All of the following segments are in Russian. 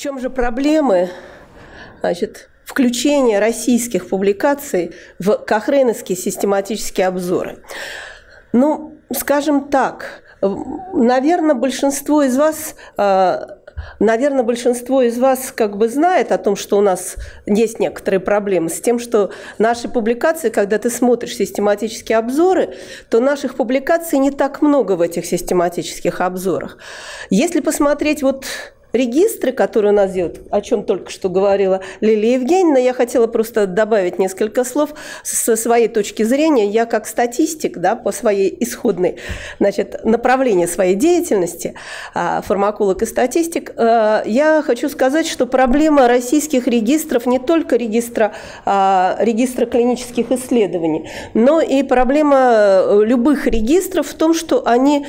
чем же проблемы, значит, включения российских публикаций в кохрейновские систематические обзоры? Ну, скажем так, наверное, большинство из вас как бы знает о том, что у нас есть некоторые проблемы с тем, что наши публикации, когда ты смотришь систематические обзоры, то наших публикаций не так много в этих систематических обзорах. Если посмотреть вот регистры, которые у нас делают, о чем только что говорила Лилия Евгеньевна, я хотела просто добавить несколько слов со своей точки зрения. Я как статистик, да, по своей исходной, значит, направлению своей деятельности, фармаколог и статистик, я хочу сказать, что проблема российских регистров не только регистра клинических исследований, но и проблема любых регистров в том, что они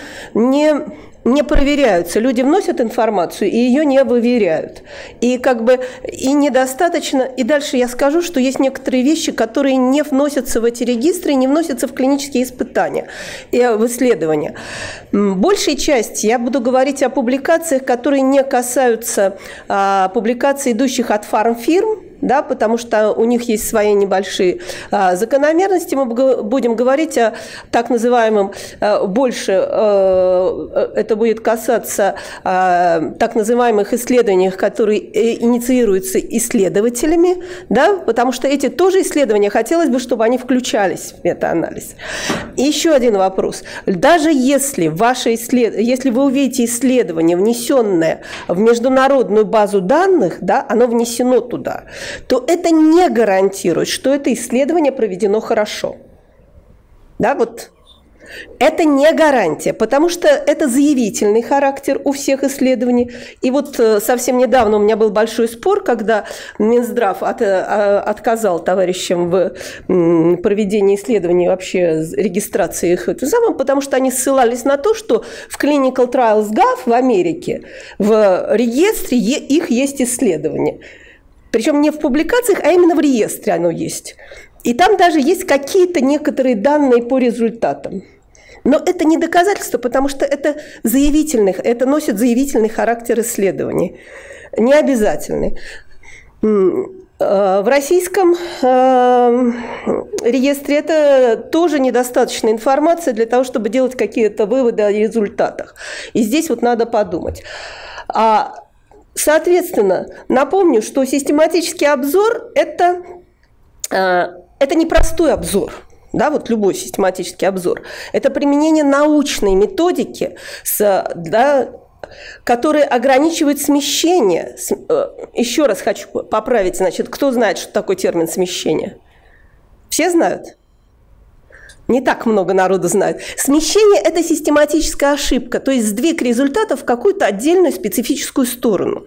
не проверяются. Люди вносят информацию и ее не выверяют. И как бы и недостаточно. И дальше я скажу, что есть некоторые вещи, которые не вносятся в эти регистры, не вносятся в клинические испытания и в исследования. Большей части я буду говорить о публикациях, которые не касаются публикаций, идущих от фармфирм, да, потому что у них есть свои небольшие закономерности. Мы будем говорить о так называемом больше, это будет касаться так называемых исследованиях, которые инициируются исследователями, да, потому что эти тоже исследования, хотелось бы, чтобы они включались в метаанализ. И еще один вопрос. Даже если вы увидите исследование, внесенное в международную базу данных, да, оно внесено туда, то это не гарантирует, что это исследование проведено хорошо. Да, вот. Это не гарантия, потому что это заявительный характер у всех исследований. И вот совсем недавно у меня был большой спор, когда Минздрав отказал товарищам в проведении исследований, вообще регистрации их, потому что они ссылались на то, что в Clinical Trials Gov в Америке в реестре их есть исследования. Причем не в публикациях, а именно в реестре оно есть. И там даже есть какие-то некоторые данные по результатам. Но это не доказательство, потому что это носит заявительный характер исследований. Не обязательный. В российском реестре это тоже недостаточная информация для того, чтобы делать какие-то выводы о результатах. И здесь вот надо подумать. Соответственно, напомню, что систематический обзор – это непростой обзор, да, вот любой систематический обзор. Это применение научной методики, которая ограничивает смещение. Еще раз хочу поправить, значит, кто знает, что такое термин смещение? Все знают? Не так много народу знает. Смещение – это систематическая ошибка, то есть сдвиг результатов в какую-то отдельную специфическую сторону.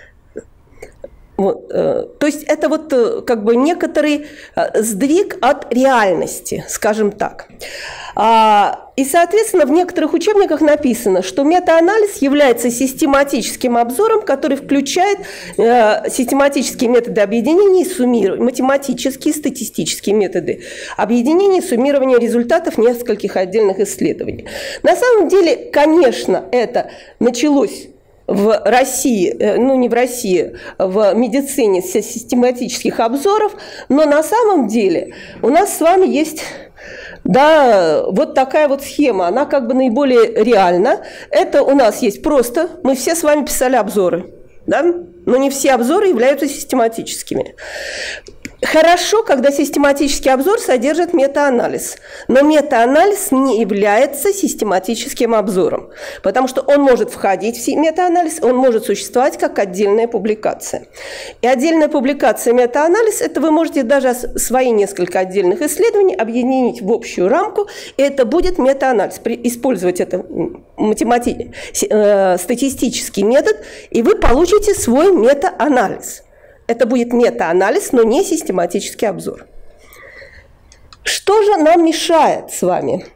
Вот, то есть это вот как бы некоторый сдвиг от реальности, скажем так. И, соответственно, в некоторых учебниках написано, что метаанализ является систематическим обзором, который включает систематические методы объединения и суммирования, математические, статистические методы объединения и суммирования результатов нескольких отдельных исследований. На самом деле, конечно, это началось в России, ну не в России, в медицине с систематических обзоров, но на самом деле у нас с вами есть, да, вот такая вот схема, она как бы наиболее реальна. Это у нас есть просто, мы все с вами писали обзоры, да, но не все обзоры являются систематическими. Хорошо, когда систематический обзор содержит метаанализ, но метаанализ не является систематическим обзором, потому что он может входить в метаанализ, он может существовать как отдельная публикация. И отдельная публикация метаанализ – это вы можете даже свои несколько отдельных исследований объединить в общую рамку, и это будет метаанализ. Использовать это статистический метод, и вы получите свой метаанализ. Это будет метаанализ, но не систематический обзор. Что же нам мешает с вами?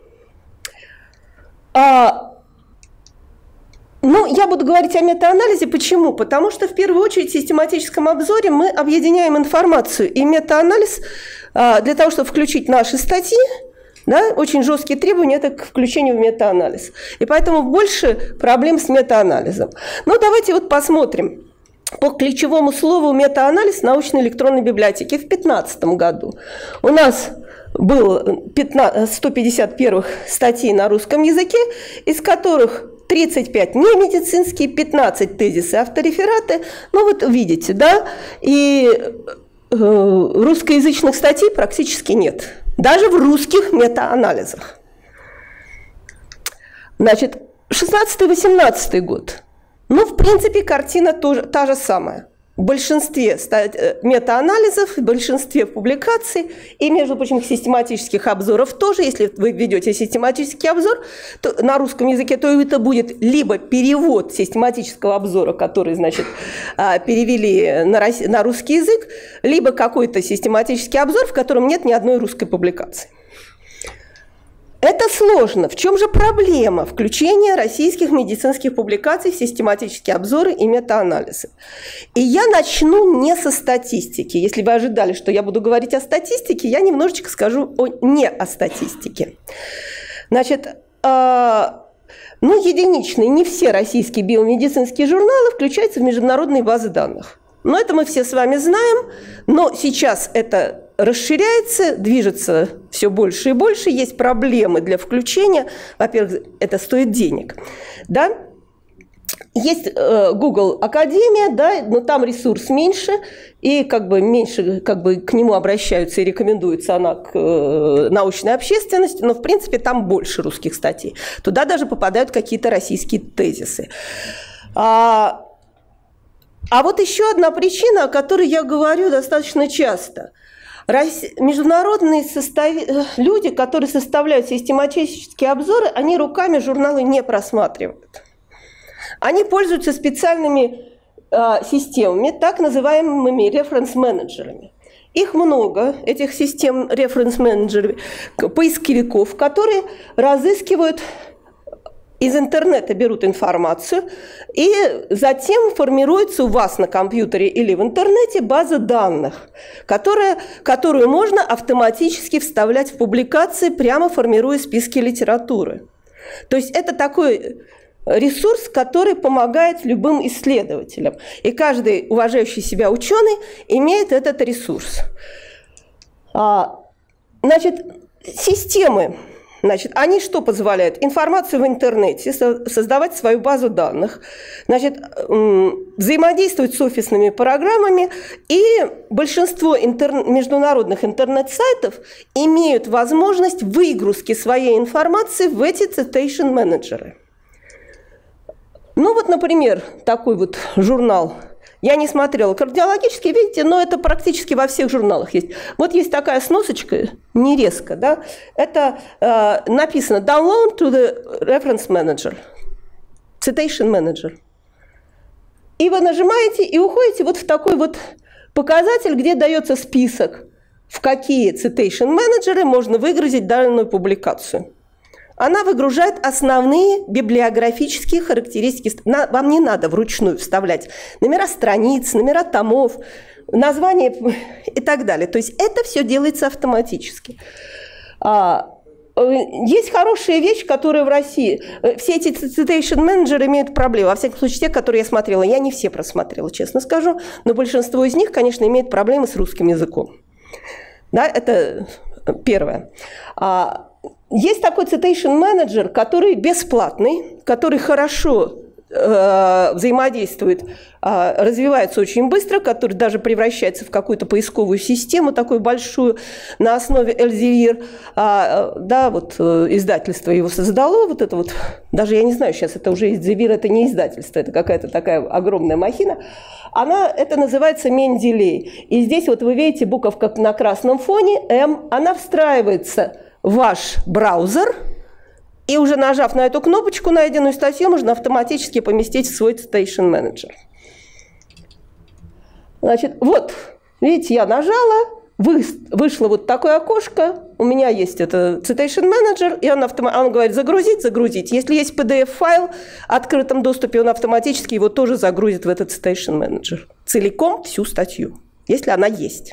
Ну, я буду говорить о метаанализе. Почему? Потому что в первую очередь в систематическом обзоре мы объединяем информацию. И метаанализ для того, чтобы включить наши статьи, да, очень жесткие требования – это к включению в метаанализ. И поэтому больше проблем с метаанализом. Ну, давайте вот посмотрим. по ключевому слову метаанализ научной электронной библиотеки в 2015 году. У нас было 151 статей на русском языке, из которых 35 не медицинские, 15 тезисы, авторефераты. Ну вот видите, да, и русскоязычных статей практически нет, даже в русских метаанализах. Значит, 16-18 год. Ну, в принципе, картина тоже та же самая. В большинстве метаанализов, в большинстве публикаций и, между прочим, систематических обзоров тоже, если вы ведете систематический обзор то на русском языке, то это будет либо перевод систематического обзора, который, значит, перевели на русский язык, либо какой-то систематический обзор, в котором нет ни одной русской публикации. Это сложно. В чем же проблема включения российских медицинских публикаций в систематические обзоры и метаанализы? И я начну не со статистики. Если вы ожидали, что я буду говорить о статистике, я немножечко скажу не о статистике. Значит, единичные, не все российские биомедицинские журналы включаются в международные базы данных. Но это мы все с вами знаем, но сейчас это расширяется, движется все больше и больше, есть проблемы для включения. Во-первых, это стоит денег. Да? Есть Google Академия, да, но там ресурс меньше, и меньше к нему обращаются и рекомендуется она к научной общественности, но в принципе там больше русских статей. Туда даже попадают какие-то российские тезисы. А вот еще одна причина, о которой я говорю достаточно часто. Международные люди, которые составляют систематические обзоры, они руками журналы не просматривают. Они пользуются специальными системами, так называемыми референс-менеджерами. Их много, этих систем референс-менеджеров, поисковиков, которые разыскивают из интернета, берут информацию, и затем формируется у вас на компьютере или в интернете база данных, которую можно автоматически вставлять в публикации, прямо формируя списки литературы. То есть это такой ресурс, который помогает любым исследователям. И каждый уважающий себя ученый имеет этот ресурс. Значит, системы. Значит, они что позволяют? Информацию в интернете, создавать свою базу данных, значит, взаимодействовать с офисными программами, и большинство международных интернет-сайтов имеют возможность выгрузки своей информации в эти citation-менеджеры. Ну вот, например, такой вот журнал. Я не смотрела кардиологический, видите, но это практически во всех журналах есть. Вот есть такая сносочка, не резко, да, это написано «Download to the reference manager», «Citation manager». И вы нажимаете и уходите вот в такой вот показатель, где дается список, в какие citation менеджеры можно выгрузить данную публикацию. Она выгружает основные библиографические характеристики. Вам не надо вручную вставлять номера страниц, номера томов, названия и так далее. То есть это все делается автоматически. Есть хорошая вещь, которая в России... Все эти citation менеджеры имеют проблемы. Во всяком случае, те, которые я смотрела. Я не все просмотрела, честно скажу. Но большинство из них, конечно, имеет проблемы с русским языком. Да, это первое. Есть такой citation менеджер, который бесплатный, который хорошо взаимодействует, развивается очень быстро, который даже превращается в какую-то поисковую систему, такую большую, на основе Elsevier. Да, вот издательство его создало, вот это вот, даже я не знаю, сейчас это уже Elsevier, это не издательство, это какая-то такая огромная махина. Это называется Mendeley. И здесь вот вы видите буковка на красном фоне, M, она встраивается в ваш браузер, и уже нажав на эту кнопочку, найденную статью, можно автоматически поместить в свой citation менеджер. Значит, вот, видите, я нажала, вышло вот такое окошко, у меня есть это citation менеджер, и он говорит загрузить. Если есть PDF-файл в открытом доступе, он автоматически его тоже загрузит в этот citation менеджер. Целиком всю статью, если она есть.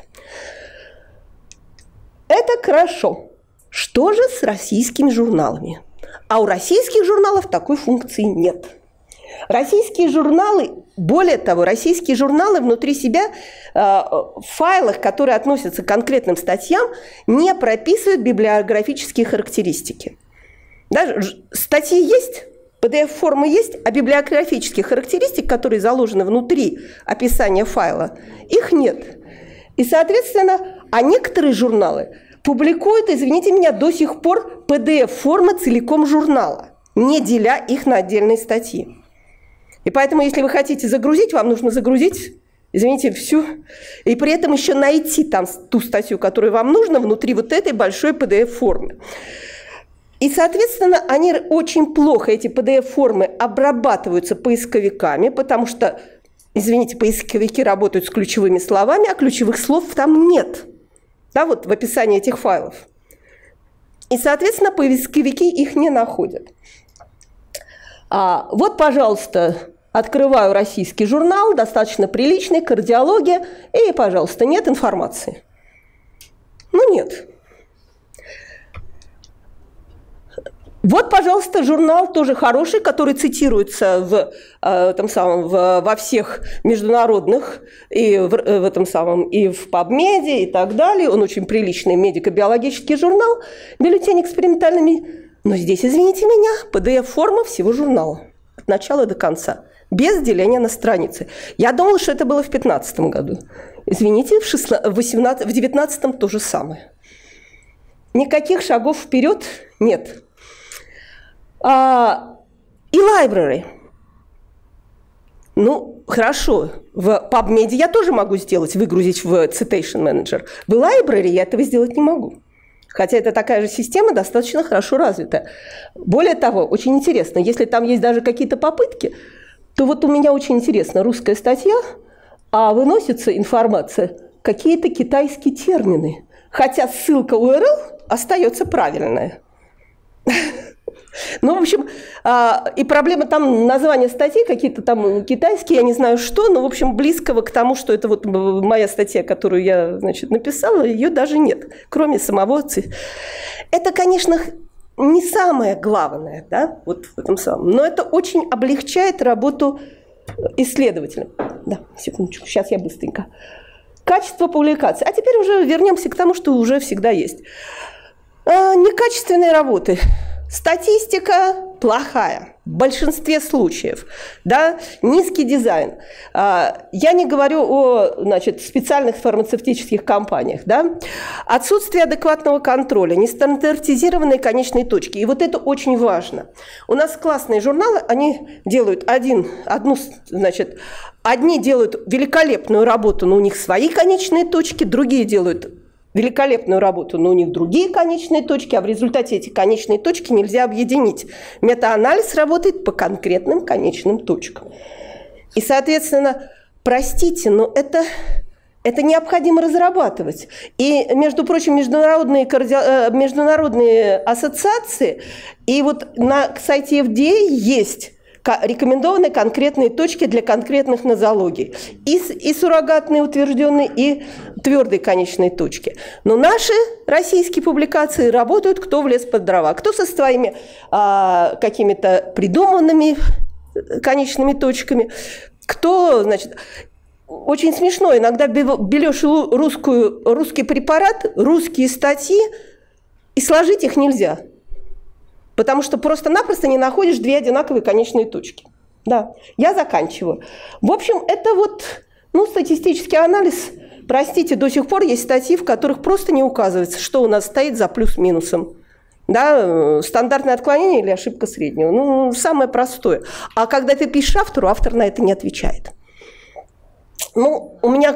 Это хорошо. Что же с российскими журналами? А у российских журналов такой функции нет. Российские журналы более того, российские журналы внутри себя в файлах, которые относятся к конкретным статьям, не прописывают библиографические характеристики. Да, статьи есть, PDF-формы есть, а библиографических характеристик, которые заложены внутри описания файла, их нет. И, соответственно, а некоторые журналы публикуют, извините меня, до сих пор PDF-формы целиком журнала, не деля их на отдельные статьи. И поэтому, если вы хотите загрузить, вам нужно загрузить, извините, всю, и при этом еще найти там ту статью, которую вам нужно, внутри вот этой большой PDF-формы. И, соответственно, они очень плохо, эти PDF-формы, обрабатываются поисковиками, потому что, извините, поисковики работают с ключевыми словами, а ключевых слов там нет. Да, вот в описании этих файлов. И, соответственно, поисковики их не находят. Вот, пожалуйста, открываю российский журнал, достаточно приличный, кардиология, и, пожалуйста, нет информации. Ну, нет. Вот, пожалуйста, журнал тоже хороший, который цитируется во всех международных, и в PubMed и так далее. Он очень приличный медико-биологический журнал, бюллетень экспериментальными. Но здесь, извините меня, PDF-форма всего журнала от начала до конца, без деления на страницы. Я думала, что это было в 2015 году. Извините, в 2019 то же самое. Никаких шагов вперед нет. И library. Ну, хорошо, в PubMed я тоже могу сделать, выгрузить в Citation Manager. В library я этого сделать не могу. Хотя это такая же система, достаточно хорошо развитая. Более того, очень интересно, если там есть даже какие-то попытки, то вот у меня очень интересно, русская статья, а выносится информация, какие-то китайские термины. Хотя ссылка URL остается правильная. Ну, в общем, и проблема там названия статей, какие-то там китайские, я не знаю что, но, в общем, близкого к тому, что это вот моя статья, которую я, значит, написала, ее даже нет, кроме самого. Это, конечно, не самое главное, да, вот в этом самом, но это очень облегчает работу исследователя. Да, секундочку, сейчас я быстренько. Качество публикации. А теперь уже вернемся к тому, что уже всегда есть. Некачественные работы. Статистика плохая в большинстве случаев, да? Низкий дизайн. Я не говорю о, значит, специальных фармацевтических компаниях, да? Отсутствие адекватного контроля, нестандартизированные конечные точки. И вот это очень важно. У нас классные журналы, они делают значит, одни делают великолепную работу, но у них свои конечные точки, другие делают великолепную работу, но у них другие конечные точки, а в результате эти конечные точки нельзя объединить. Метаанализ работает по конкретным конечным точкам. И, соответственно, простите, но это необходимо разрабатывать. И, между прочим, международные ассоциации, и вот на сайте FDA есть рекомендованы конкретные точки для конкретных нозологий. И суррогатные утвержденные, и твердые конечные точки. Но наши российские публикации работают кто в лес под дрова. Кто со своими какими-то придуманными конечными точками, кто, значит... Очень смешно. Иногда берешь русский препарат, русские статьи, и сложить их нельзя. Потому что просто-напросто не находишь две одинаковые конечные точки. Да, я заканчиваю. В общем, это вот, статистический анализ. Простите, до сих пор есть статьи, в которых просто не указывается, что у нас стоит за плюс-минусом. Да, стандартное отклонение или ошибка среднего. Самое простое. А когда ты пишешь автору, автор на это не отвечает. У меня...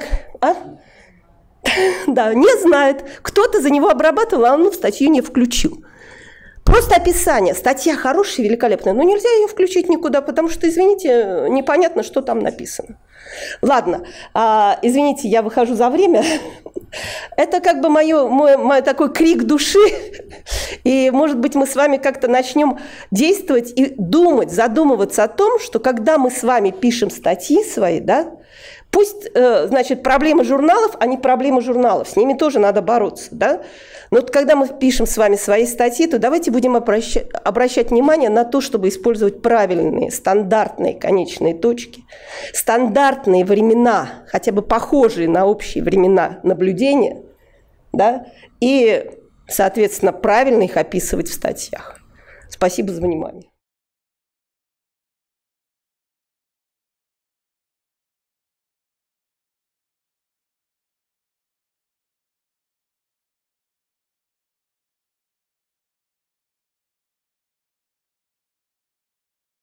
Да, не знает. Кто-то за него обрабатывал, а он в статью не включил. Просто описание. Статья хорошая, великолепная, но нельзя ее включить никуда, потому что, извините, непонятно, что там написано. Ладно, извините, я выхожу за время. Это как бы мой такой крик души. И, может быть, мы с вами как-то начнем действовать и думать, задумываться о том, что когда мы с вами пишем статьи свои, да, Пусть, значит, проблемы журналов, они проблемы журналов, с ними тоже надо бороться, да? Но вот когда мы пишем с вами свои статьи, то давайте будем обращать внимание на то, чтобы использовать правильные, стандартные конечные точки, стандартные времена, хотя бы похожие на общие времена наблюдения, да? И, соответственно, правильно их описывать в статьях. Спасибо за внимание.